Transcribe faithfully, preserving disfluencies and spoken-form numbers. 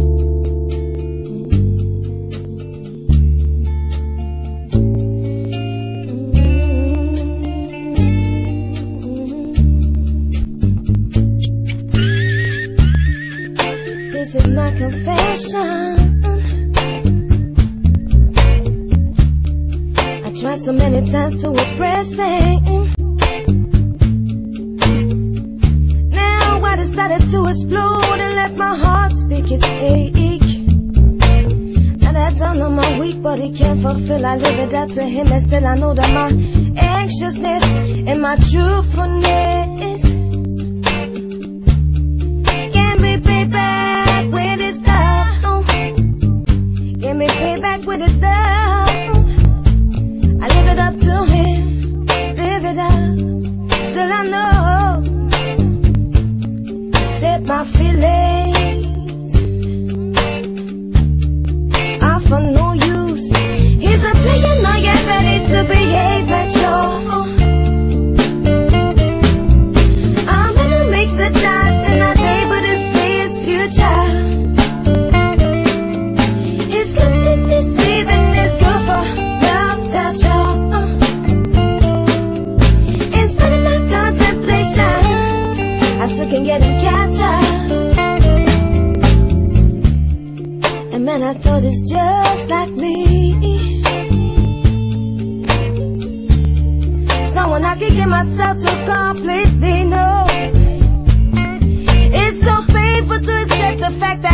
This is my confession. I tried so many times to repress it. Now I decided to explode and let my heart speak its ache. Now that I know my weak body can't fulfill, I live it out to him, and still I know that my anxiousness and my truthfulness can be paid back with his love. Can be paid back with his love. I live it up to him, live it up, till I know that my feelings are for no use. He's a player, now you're ready to behave at all. I'm gonna make a chance and not able to see his future. It's good to deceive and it's good for love touch all. In spite of my contemplation, I still can get him captured. And man, I thought it's just like me, someone I can give myself to completely know. It's so painful to accept the fact that